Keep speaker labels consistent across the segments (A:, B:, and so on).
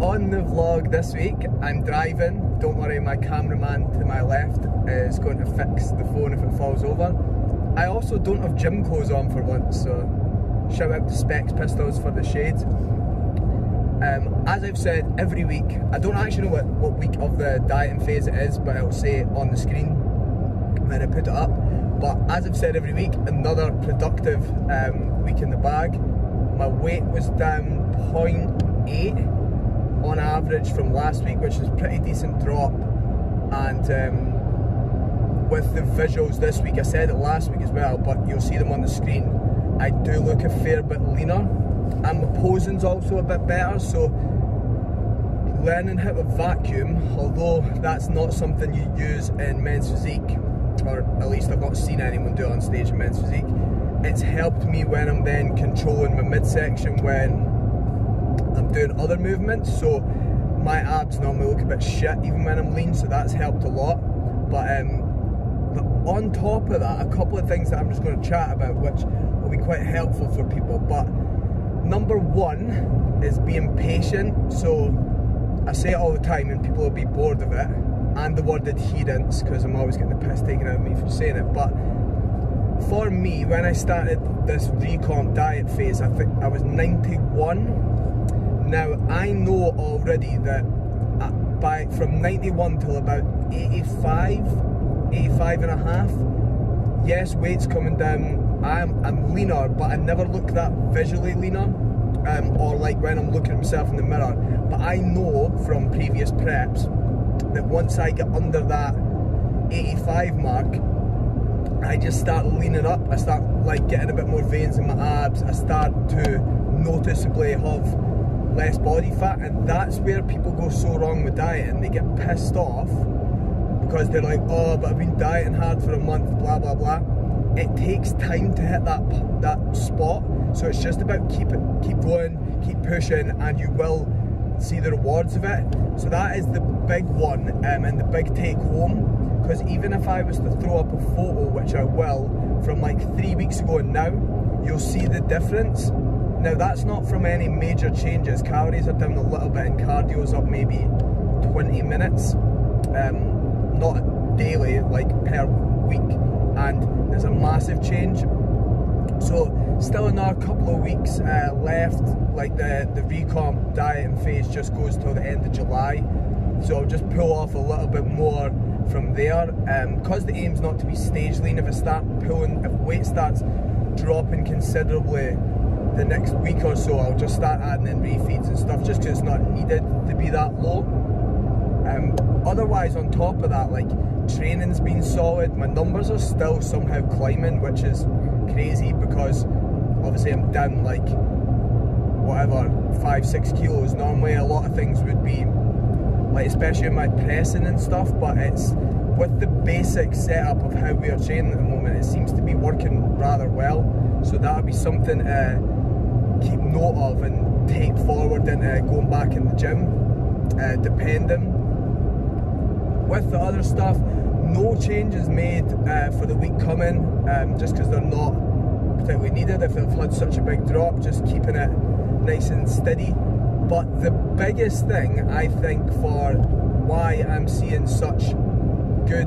A: on the vlog this week, I'm driving. Don't worry, my cameraman to my left is going to fix the phone if it falls over. I also don't have gym clothes on for once, so shout out to Specs Pistols for the shades. As I've said every week, I don't actually know what week of the dieting phase it is, but I'll say it on the screen when I put it up. But as I've said every week, another productive week in the bag. My weight was down 0.8 on average from last week, which is a pretty decent drop. And with the visuals this week, I said it last week as well, but you'll see them on the screen, I do look a fair bit leaner, and my posing's also a bit better. So learning how to vacuum, although that's not something you use in men's physique, or at least I've not seen anyone do it on stage in men's physique, it's helped me when I'm then controlling my midsection when I'm doing other movements. So my abs normally look a bit shit even when I'm lean, so that's helped a lot. But on top of that, a couple of things that I'm just going to chat about which will be quite helpful for people. But number one is being patient. So I say it all the time and people will be bored of it, and the word adherence, because I'm always getting the piss taken out of me for saying it. But for me, when I started this recomp diet phase, I think I was 91. Now I know already that from 91 till about 85 and a half, yes, weight's coming down, I'm leaner, but I never look that visually leaner, or like when I'm looking at myself in the mirror. But I know from previous preps that once I get under that 85 mark, I just start leaning up. I start like getting a bit more veins in my abs. I start to noticeably have less body fat, and that's where people go so wrong with dieting. They get pissed off because they're like, oh, but I've been dieting hard for a month, blah blah blah. It takes time to hit that spot, so it's just about keep going, keep pushing, and you will see the rewards of it. So that is the big one, and the big take home. Because even if I was to throw up a photo, which I will, from like 3 weeks ago and now, you'll see the difference. Now that's not from any major changes. Calories are down a little bit and cardio's up maybe 20 minutes. Not daily, like per week. And there's a massive change. So still another couple of weeks left. Like the recomp dieting phase just goes till the end of July. So I'll just pull off a little bit more from there. Because the aim's not to be stage lean, if weight starts dropping considerably the next week or so, I'll just start adding in refeeds and stuff, just because it's not needed to be that low. Otherwise, on top of that, like, training's been solid. My numbers are still somehow climbing, which is crazy because obviously I'm down like whatever 5-6 kilos. Normally a lot of things would be like, especially in my pressing and stuff, but it's with the basic setup of how we are training at the moment, it seems to be working rather well. So that'll be something to keep note of and take forward into going back in the gym, depending. With the other stuff, no changes made for the week coming, just because they're not particularly needed. If they've had such a big drop, just keeping it nice and steady. But the biggest thing, I think, for why I'm seeing such good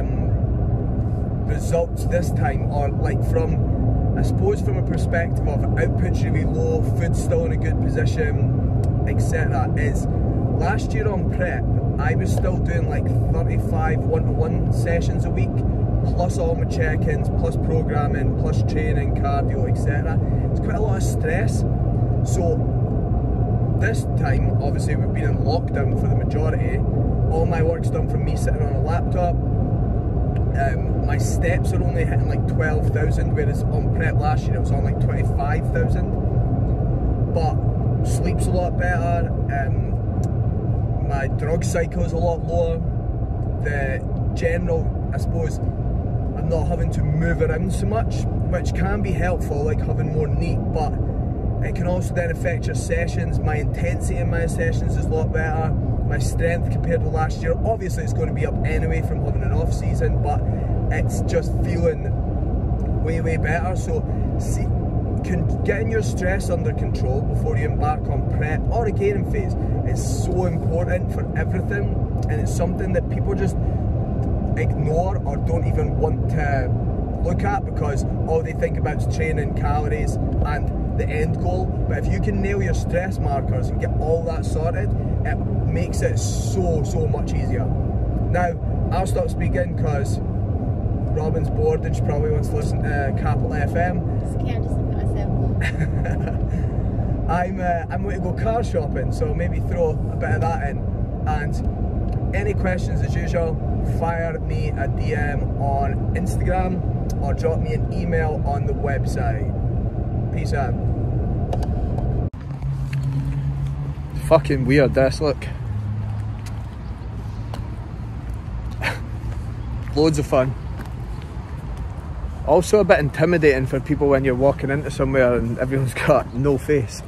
A: results this time, or like from, I suppose from a perspective of output's really low, food's still in a good position, etc., is last year on prep, I was still doing like 35 one-to-one sessions a week, plus all my check-ins, plus programming, plus training, cardio, etc. It's quite a lot of stress. So this time, obviously we've been in lockdown for the majority. All my work's done from me sitting on a laptop. My steps are only hitting like 12,000, whereas on prep last year it was on like 25,000. But sleep's a lot better. My drug cycle is a lot lower. The general, I suppose, I'm not having to move around so much, which can be helpful, like having more neat, but it can also then affect your sessions. My intensity in my sessions is a lot better. My strength compared to last year, obviously it's going to be up anyway from having an off season, but it's just feeling way better. So getting your stress under control before you embark on prep or a gaining phase is so important for everything, and it's something that people just ignore or don't even want to look at because all they think about is training, calories and the end goal. But if you can nail your stress markers and get all that sorted, it makes it so much easier. Now I'll stop speaking because Robin's bored and she probably wants to listen to Capital FM.
B: Scared to look at myself.
A: I'm going to go car shopping, so maybe throw a bit of that in. And any questions as usual, fire me a DM on Instagram or drop me an email on the website. Peace out. Fucking weird this, look. Loads of fun. Also a bit intimidating for people when you're walking into somewhere and everyone's got no face.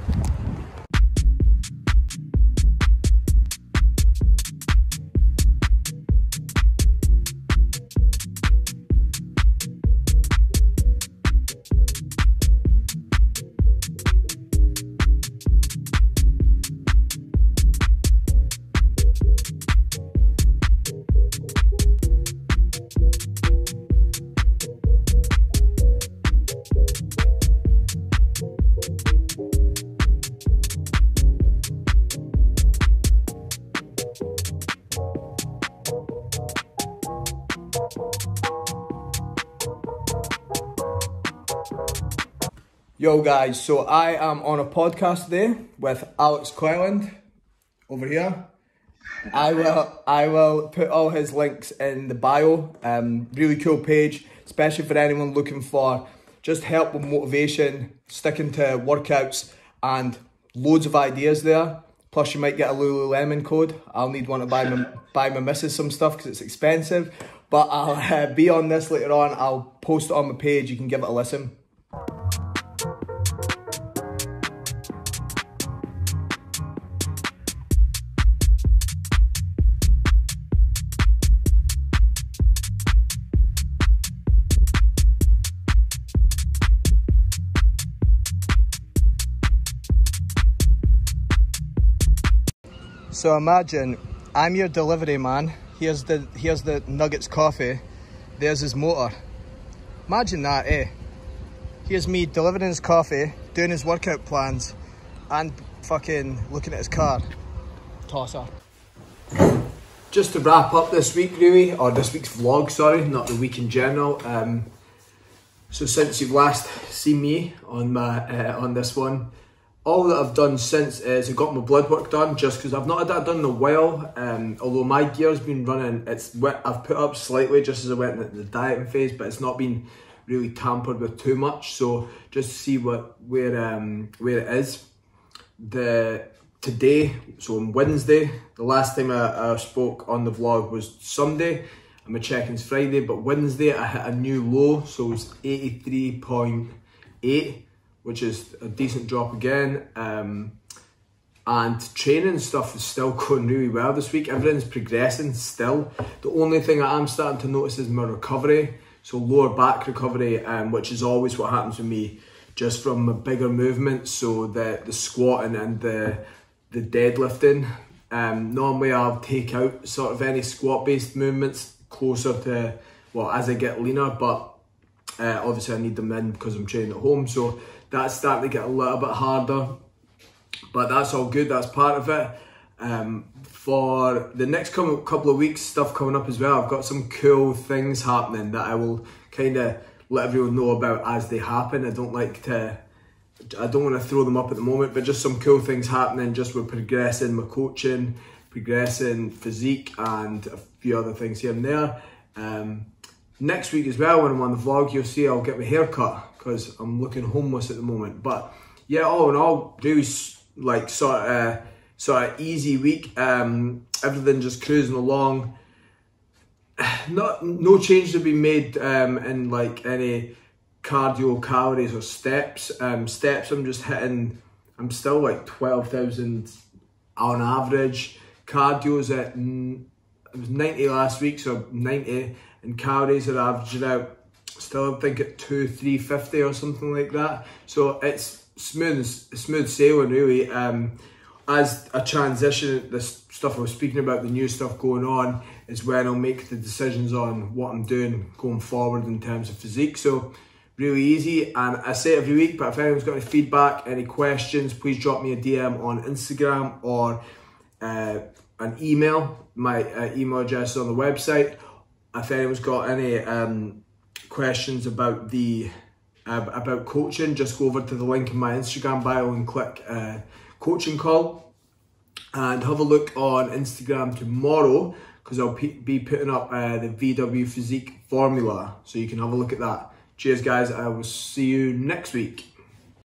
A: Yo guys, so I am on a podcast today with Alex Coiland over here. I will put all his links in the bio. Really cool page, especially for anyone looking for just help with motivation, sticking to workouts and loads of ideas there. Plus you might get a Lululemon code. I'll need one to buy my missus some stuff because it's expensive. But I'll be on this later on. I'll post it on my page, you can give it a listen. So imagine I'm your delivery man. Here's the Nuggets coffee. There's his motor. Imagine that, eh? Here's me delivering his coffee, doing his workout plans, and fucking looking at his car. Tosser. Just to wrap up this week, really, or this week's vlog, sorry, not the week in general. So since you've last seen me on my on this one, all that I've done since is I got my blood work done, just because I've not had that done in a while. Although my gear's been running, I've put up slightly just as I went into the dieting phase, but it's not been really tampered with too much. So just to see where it is. Today, so on Wednesday, the last time I spoke on the vlog was Sunday, and my check-in's Friday. But Wednesday I hit a new low, so it was 83.8. which is a decent drop again. And training stuff is still going really well this week. Everything's progressing still. The only thing I am starting to notice is my recovery. So lower back recovery, which is always what happens with me, just from my bigger movements. So the squatting and the deadlifting. Normally I'll take out sort of any squat based movements closer to, well, as I get leaner, but obviously I need them in because I'm training at home. So that's starting to get a little bit harder, but that's all good, that's part of it. For the next couple of weeks, stuff coming up as well. I've got some cool things happening that I will kind of let everyone know about as they happen. I don't want to throw them up at the moment, but just some cool things happening, just with progressing my coaching, progressing physique, and a few other things here and there. Next week as well, when I'm on the vlog, you'll see I'll get my hair cut because I'm looking homeless at the moment. But yeah, all in all, really like sort of easy week. Everything just cruising along. No change to be made in like any cardio calories or steps. Steps I'm just hitting. I'm still like 12,000 on average. Cardio's at it was 90 last week, so 90. And calories are averaging out still I think at 2,350 or something like that. So it's smooth sailing really. As a transition, this stuff I was speaking about, the new stuff going on, is when I'll make the decisions on what I'm doing going forward in terms of physique. So really easy, and I say it every week, but if anyone's got any feedback, any questions, please drop me a DM on Instagram or an email. My email address is on the website. If anyone's got any questions about about coaching, just go over to the link in my Instagram bio and click coaching call, and have a look on Instagram tomorrow because I'll be putting up the VW Physique formula, so you can have a look at that. Cheers guys, I will see you next week.